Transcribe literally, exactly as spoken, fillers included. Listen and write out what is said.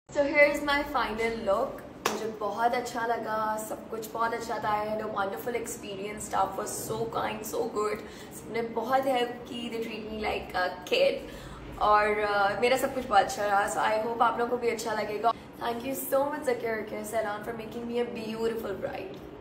So here's my final look. मुझे बहुत अच्छा लगा, सब कुछ बहुत अच्छा था. I had a wonderful experience. Staff was so kind, so good. सबने बहुत help की. They treat me like a kid. और uh, मेरा सब कुछ बहुत अच्छा रहा. So I hope आप लोगों को भी अच्छा लगेगा. Thank you so much Zakir Salon for making me a beautiful bride.